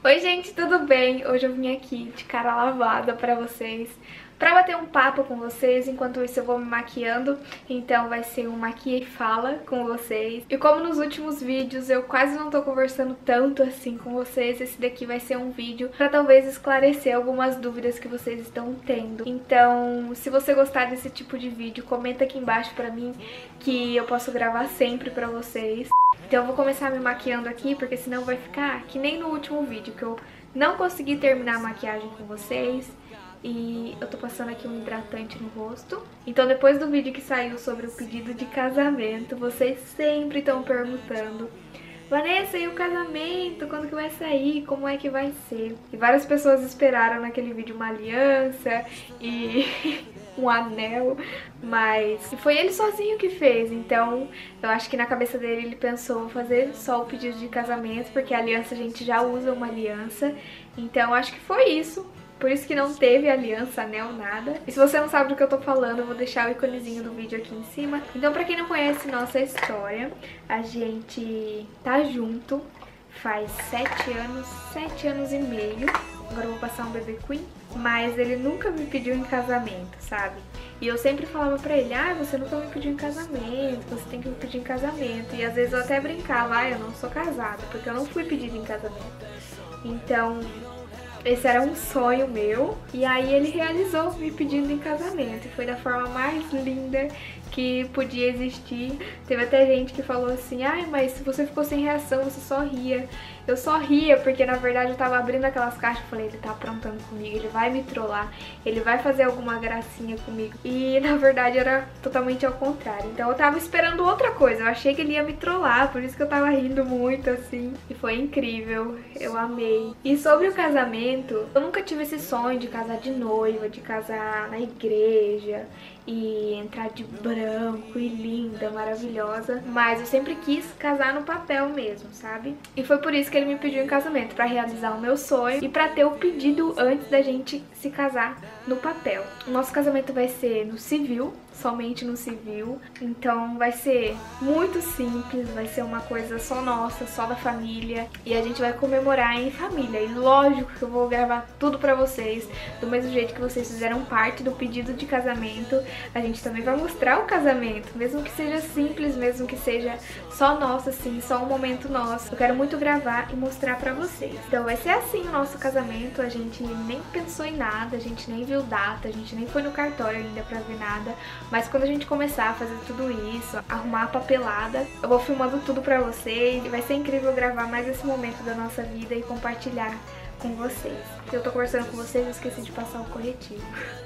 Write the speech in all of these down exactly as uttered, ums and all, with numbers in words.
Oi gente, tudo bem? Hoje eu vim aqui de cara lavada pra vocês, pra bater um papo com vocês. Enquanto isso eu vou me maquiando, então vai ser um maquia e fala com vocês. E como nos últimos vídeos eu quase não tô conversando tanto assim com vocês, esse daqui vai ser um vídeo pra talvez esclarecer algumas dúvidas que vocês estão tendo. Então, se você gostar desse tipo de vídeo, comenta aqui embaixo pra mim, que eu posso gravar sempre pra vocês. Então eu vou começar me maquiando aqui, porque senão vai ficar que nem no último vídeo, que eu não consegui terminar a maquiagem com vocês. E eu tô passando aqui um hidratante no rosto. Então depois do vídeo que saiu sobre o pedido de casamento, vocês sempre estão perguntando: Vanessa, e o casamento? Quando que vai sair? Como é que vai ser? E várias pessoas esperaram naquele vídeo uma aliança e um anel, mas foi ele sozinho que fez. Então eu acho que na cabeça dele ele pensou fazer só o pedido de casamento, porque a aliança a gente já usa uma aliança. Então eu acho que foi isso. Por isso que não teve aliança, anel, nada. E se você não sabe do que eu tô falando, eu vou deixar o iconezinho do vídeo aqui em cima. Então, pra quem não conhece nossa história, a gente tá junto faz sete anos, sete anos e meio. Agora eu vou passar um bebê queen. Mas ele nunca me pediu em casamento, sabe? E eu sempre falava pra ele: ah, você nunca me pediu em casamento, você tem que me pedir em casamento. E às vezes eu até brincava: ah, eu não sou casada, porque eu não fui pedida em casamento. Então esse era um sonho meu, e aí ele realizou me pedindo em casamento. E foi da forma mais linda que podia existir. Teve até gente que falou assim: ai, mas se você ficou sem reação, você só ria. Eu só ria porque na verdade eu tava abrindo aquelas caixas e falei: ele tá aprontando comigo, ele vai me trollar, ele vai fazer alguma gracinha comigo. E na verdade era totalmente ao contrário. Então eu tava esperando outra coisa, eu achei que ele ia me trollar, por isso que eu tava rindo muito assim. E foi incrível, eu amei. E sobre o casamento, eu nunca tive esse sonho de casar de noiva, de casar na igreja e entrar de branco e linda, maravilhosa. Mas eu sempre quis casar no papel mesmo, sabe? E foi por isso que ele me pediu em casamento, pra realizar o meu sonho e pra ter o pedido antes da gente se casar no papel. O nosso casamento vai ser no civil, somente no civil. Então vai ser muito simples, vai ser uma coisa só nossa, só da família. E a gente vai comemorar em família. E lógico que eu vou gravar tudo pra vocês, do mesmo jeito que vocês fizeram parte do pedido de casamento. A gente também vai mostrar o casamento, mesmo que seja simples, mesmo que seja só nosso, assim, só um momento nosso. Eu quero muito gravar e mostrar pra vocês. Então vai ser assim o nosso casamento. A gente nem pensou em nada, a gente nem viu data, a gente nem foi no cartório ainda pra ver nada. Mas quando a gente começar a fazer tudo isso, arrumar a papelada, eu vou filmando tudo pra vocês. E vai ser incrível gravar mais esse momento da nossa vida e compartilhar com vocês. Eu tô conversando com vocês e esqueci de passar o corretivo.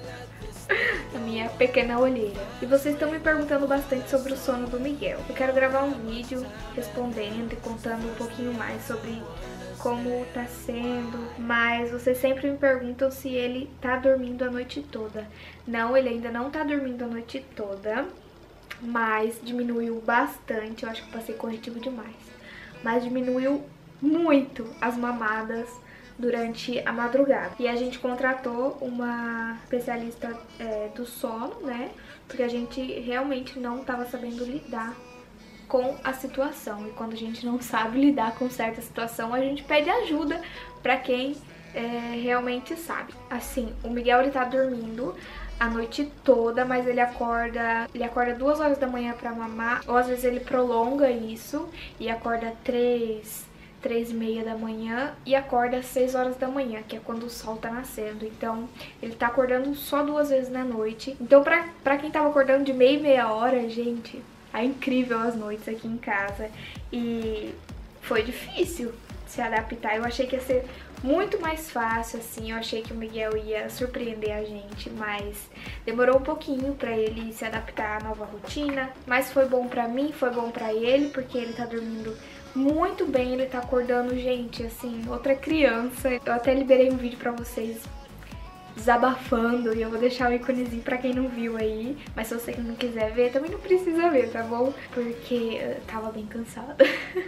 A minha pequena olheira. E vocês estão me perguntando bastante sobre o sono do Miguel. Eu quero gravar um vídeo respondendo e contando um pouquinho mais sobre como tá sendo, mas vocês sempre me perguntam se ele tá dormindo a noite toda. Não, ele ainda não tá dormindo a noite toda, mas diminuiu bastante. Eu acho que eu passei corretivo demais, mas diminuiu muito as mamadas durante a madrugada. E a gente contratou uma especialista é, do sono, né? Porque a gente realmente não estava sabendo lidar com a situação. E quando a gente não sabe lidar com certa situação, a gente pede ajuda pra quem é, realmente sabe. Assim, o Miguel, ele tá dormindo a noite toda, mas ele acorda ele acorda duas horas da manhã pra mamar, ou às vezes ele prolonga isso e acorda três, três e meia da manhã e acorda às seis horas da manhã, que é quando o sol tá nascendo. Então ele tá acordando só duas vezes na noite. Então pra, pra quem tava acordando de meia e meia hora, gente, é incrível as noites aqui em casa. E foi difícil se adaptar. Eu achei que ia ser muito mais fácil, assim. Eu achei que o Miguel ia surpreender a gente, mas demorou um pouquinho pra ele se adaptar à nova rotina. Mas foi bom pra mim, foi bom pra ele, porque ele tá dormindo muito bem. Ele tá acordando, gente, assim, outra criança. Eu até liberei um vídeo pra vocês desabafando, e eu vou deixar o íconezinho pra quem não viu aí. Mas se você não quiser ver, também não precisa ver, tá bom? Porque eu tava bem cansada.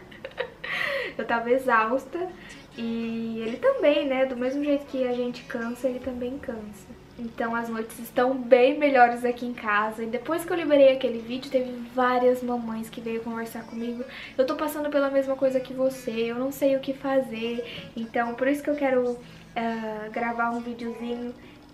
Eu tava exausta. E ele também, né? Do mesmo jeito que a gente cansa, ele também cansa. Então as noites estão bem melhores aqui em casa. E depois que eu liberei aquele vídeo, teve várias mamães que veio conversar comigo. Eu tô passando pela mesma coisa que você, eu não sei o que fazer. Então por isso que eu quero uh, gravar um videozinho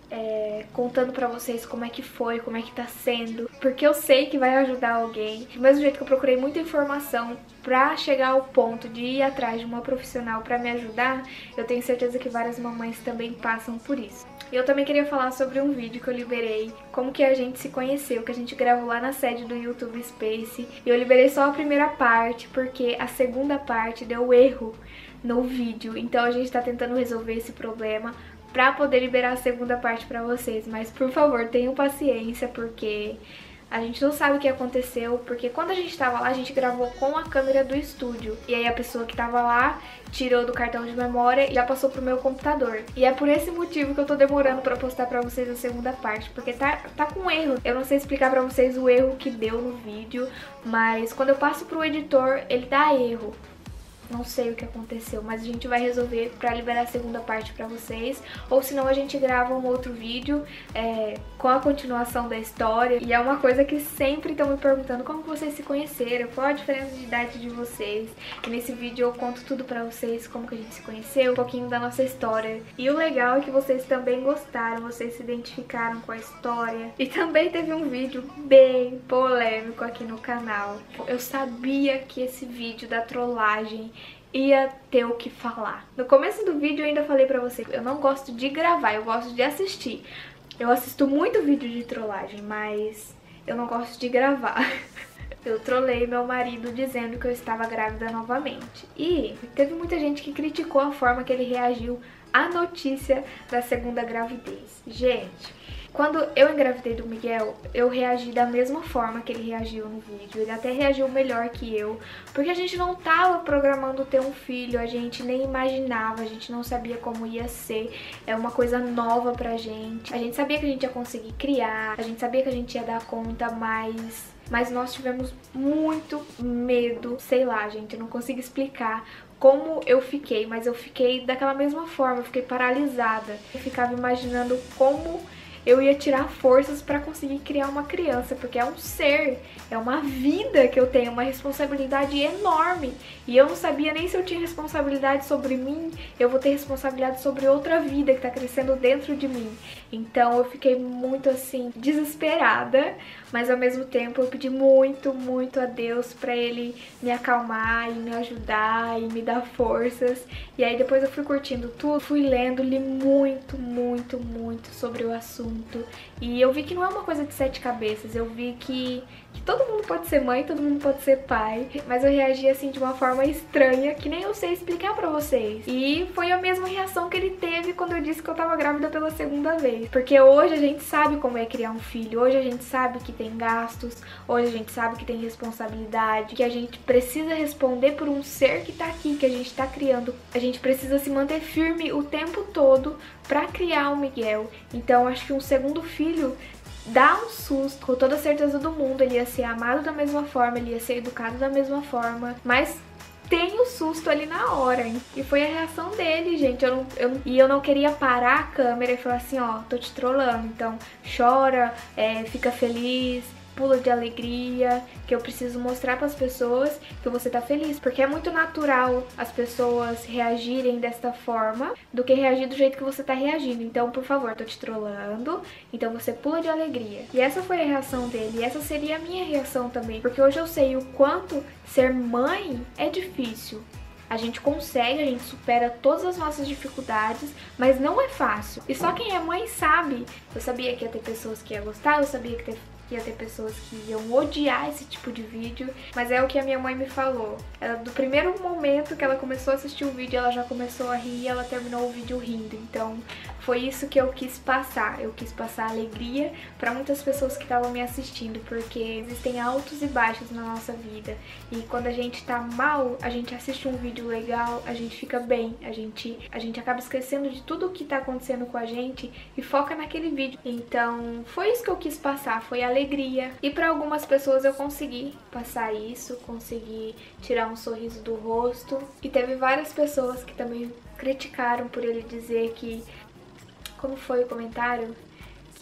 É, contando pra vocês como é que foi, como é que tá sendo, porque eu sei que vai ajudar alguém. Do mesmo jeito que eu procurei muita informação pra chegar ao ponto de ir atrás de uma profissional pra me ajudar, eu tenho certeza que várias mamães também passam por isso. E eu também queria falar sobre um vídeo que eu liberei, como que a gente se conheceu, que a gente gravou lá na sede do YouTube Space. E eu liberei só a primeira parte, porque a segunda parte deu erro no vídeo, então a gente tá tentando resolver esse problema pra poder liberar a segunda parte pra vocês. Mas, por favor, tenham paciência, porque a gente não sabe o que aconteceu, porque quando a gente tava lá, a gente gravou com a câmera do estúdio. E aí a pessoa que tava lá tirou do cartão de memória e já passou pro meu computador. E é por esse motivo que eu tô demorando pra postar pra vocês a segunda parte, porque tá, tá com erro. Eu não sei explicar pra vocês o erro que deu no vídeo, mas quando eu passo pro editor, ele dá erro. Não sei o que aconteceu, mas a gente vai resolver pra liberar a segunda parte pra vocês. Ou senão a gente grava um outro vídeo é, com a continuação da história. E é uma coisa que sempre estão me perguntando: como vocês se conheceram, qual a diferença de idade de vocês. E nesse vídeo eu conto tudo pra vocês, como que a gente se conheceu, um pouquinho da nossa história. E o legal é que vocês também gostaram, vocês se identificaram com a história. E também teve um vídeo bem polêmico aqui no canal. Eu sabia que esse vídeo da trollagem ia ter o que falar. No começo do vídeo eu ainda falei pra vocês, eu não gosto de gravar, eu gosto de assistir. Eu assisto muito vídeo de trollagem, mas eu não gosto de gravar. Eu trolei meu marido dizendo que eu estava grávida novamente. E teve muita gente que criticou a forma que ele reagiu à notícia da segunda gravidez. Gente, quando eu engravidei do Miguel, eu reagi da mesma forma que ele reagiu no vídeo. Ele até reagiu melhor que eu, porque a gente não tava programando ter um filho, a gente nem imaginava, a gente não sabia como ia ser. É uma coisa nova pra gente. A gente sabia que a gente ia conseguir criar, a gente sabia que a gente ia dar conta, mas... Mas nós tivemos muito medo, sei lá, gente, eu não consigo explicar como eu fiquei, mas eu fiquei daquela mesma forma, eu fiquei paralisada. Eu ficava imaginando como eu ia tirar forças pra conseguir criar uma criança, porque é um ser, é uma vida que eu tenho, uma responsabilidade enorme. E eu não sabia nem se eu tinha responsabilidade sobre mim, eu vou ter responsabilidade sobre outra vida que tá crescendo dentro de mim. Então eu fiquei muito assim, desesperada, mas ao mesmo tempo eu pedi muito, muito a Deus pra Ele me acalmar e me ajudar e me dar forças. E aí depois eu fui curtindo tudo, fui lendo, li muito, muito, muito sobre o assunto. E eu vi que não é uma coisa de sete cabeças, eu vi que, que todo mundo pode ser mãe, todo mundo pode ser pai, mas eu reagi assim de uma forma estranha que nem eu sei explicar pra vocês. E foi a mesma reação que ele teve quando eu disse que eu tava grávida pela segunda vez. Porque hoje a gente sabe como é criar um filho, hoje a gente sabe que tem gastos, hoje a gente sabe que tem responsabilidade, que a gente precisa responder por um ser que tá aqui, que a gente tá criando. A gente precisa se manter firme o tempo todo pra criar o Miguel. Então acho que um segundo filho dá um susto, com toda a certeza do mundo. Ele ia ser amado da mesma forma, ele ia ser educado da mesma forma, mas tem o susto ali na hora, hein? E foi a reação dele, gente. Eu não, eu, e eu não queria parar a câmera e falar assim, ó, tô te trollando, então chora, é, fica feliz, pula de alegria, que eu preciso mostrar para as pessoas que você tá feliz, porque é muito natural as pessoas reagirem desta forma do que reagir do jeito que você tá reagindo. Então, por favor, tô te trollando, então você pula de alegria. E essa foi a reação dele, e essa seria a minha reação também, porque hoje eu sei o quanto ser mãe é difícil. A gente consegue, a gente supera todas as nossas dificuldades, mas não é fácil. E só quem é mãe sabe. Eu sabia que ia ter pessoas que iam gostar, eu sabia que ter ia ter pessoas que iam odiar esse tipo de vídeo, mas é o que a minha mãe me falou. Ela, do primeiro momento que ela começou a assistir o vídeo, ela já começou a rir e ela terminou o vídeo rindo. Então foi isso que eu quis passar. Eu quis passar alegria para muitas pessoas que estavam me assistindo, porque existem altos e baixos na nossa vida. E quando a gente tá mal, a gente assiste um vídeo legal, a gente fica bem, a gente, a gente acaba esquecendo de tudo o que tá acontecendo com a gente e foca naquele vídeo. Então foi isso que eu quis passar, foi a alegria. E para algumas pessoas eu consegui passar isso, consegui tirar um sorriso do rosto. E teve várias pessoas que também criticaram por ele dizer que... Como foi o comentário?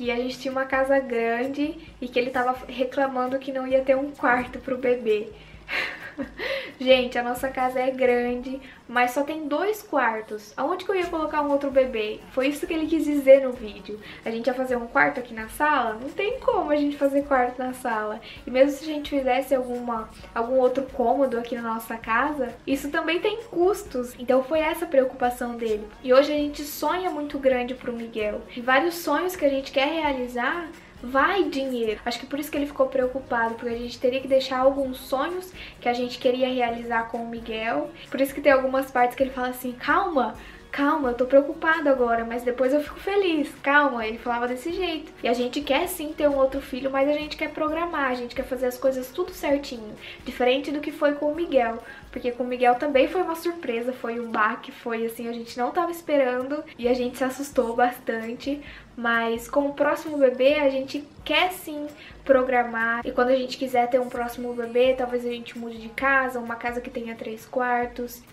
que a gente tinha uma casa grande e que ele tava reclamando que não ia ter um quarto pro bebê. Gente, a nossa casa é grande, mas só tem dois quartos. Aonde que eu ia colocar um outro bebê? Foi isso que ele quis dizer no vídeo. A gente ia fazer um quarto aqui na sala? Não tem como a gente fazer quarto na sala. E mesmo se a gente fizesse alguma, algum outro cômodo aqui na nossa casa, isso também tem custos. Então foi essa a preocupação dele. E hoje a gente sonha muito grande pro Miguel. E vários sonhos que a gente quer realizar, vai dinheiro. Acho que por isso que ele ficou preocupado, porque a gente teria que deixar alguns sonhos que a gente queria realizar com o Miguel. Por isso que tem algumas partes que ele fala assim, calma, calma, eu tô preocupado agora, mas depois eu fico feliz, calma. Ele falava desse jeito. E a gente quer sim ter um outro filho, mas a gente quer programar, a gente quer fazer as coisas tudo certinho. Diferente do que foi com o Miguel. Porque com o Miguel também foi uma surpresa, foi um baque, foi assim, a gente não tava esperando e a gente se assustou bastante. Mas com o próximo bebê a gente quer sim programar. E quando a gente quiser ter um próximo bebê, talvez a gente mude de casa, uma casa que tenha três quartos.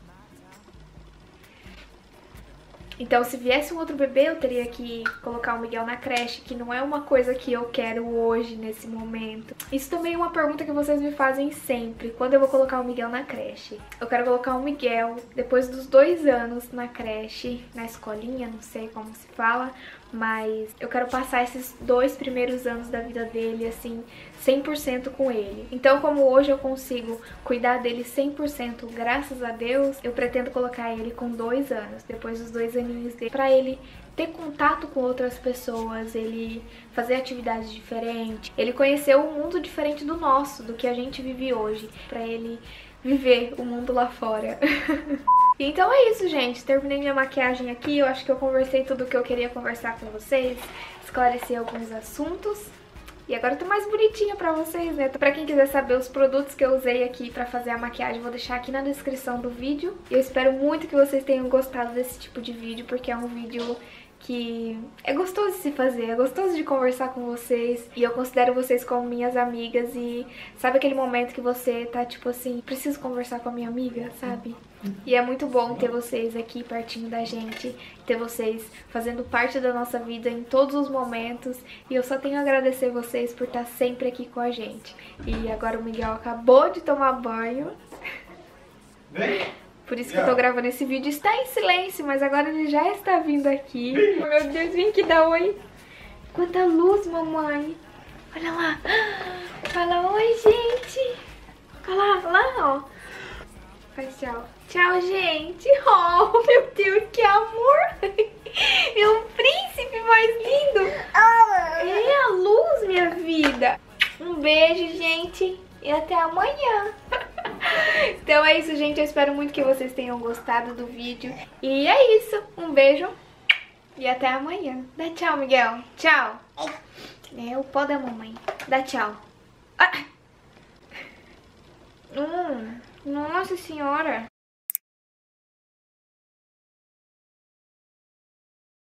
Então, se viesse um outro bebê, eu teria que colocar o Miguel na creche, que não é uma coisa que eu quero hoje, nesse momento. Isso também é uma pergunta que vocês me fazem sempre, quando eu vou colocar o Miguel na creche. Eu quero colocar o Miguel depois dos dois anos na creche, na escolinha, não sei como se fala, mas eu quero passar esses dois primeiros anos da vida dele, assim, cem por cento com ele. Então, como hoje eu consigo cuidar dele cem por cento, graças a Deus, eu pretendo colocar ele com dois anos, depois dos dois aninhos dele, pra ele ter contato com outras pessoas, ele fazer atividades diferentes, ele conhecer um mundo diferente do nosso, do que a gente vive hoje, pra ele viver o mundo lá fora. Então é isso, gente. Terminei minha maquiagem aqui. Eu acho que eu conversei tudo o que eu queria conversar com vocês, esclareci alguns assuntos. E agora eu tô mais bonitinha pra vocês, né? Pra quem quiser saber os produtos que eu usei aqui pra fazer a maquiagem, vou deixar aqui na descrição do vídeo. E eu espero muito que vocês tenham gostado desse tipo de vídeo, porque é um vídeo que é gostoso de se fazer, é gostoso de conversar com vocês. E eu considero vocês como minhas amigas. E sabe aquele momento que você tá tipo assim, preciso conversar com a minha amiga, sabe? E é muito bom ter vocês aqui pertinho da gente, ter vocês fazendo parte da nossa vida em todos os momentos. E eu só tenho a agradecer vocês por estar sempre aqui com a gente. E agora o Miguel acabou de tomar banho. Por isso que eu tô gravando esse vídeo. Está em silêncio, mas agora ele já está vindo aqui. Oh, meu Deus, vem aqui dar oi. Quanta luz, mamãe. Olha lá. Fala oi, gente. Olha lá, lá, ó. Faz tchau. Tchau, gente. Oh, meu Deus, que amor. É um príncipe mais lindo. É a luz, minha vida. Um beijo, gente. E até amanhã. Então é isso, gente. Eu espero muito que vocês tenham gostado do vídeo. E é isso. Um beijo. E até amanhã. Dá tchau, Miguel. Tchau. É o pó da mamãe. Dá tchau. Ah. Hum, nossa senhora.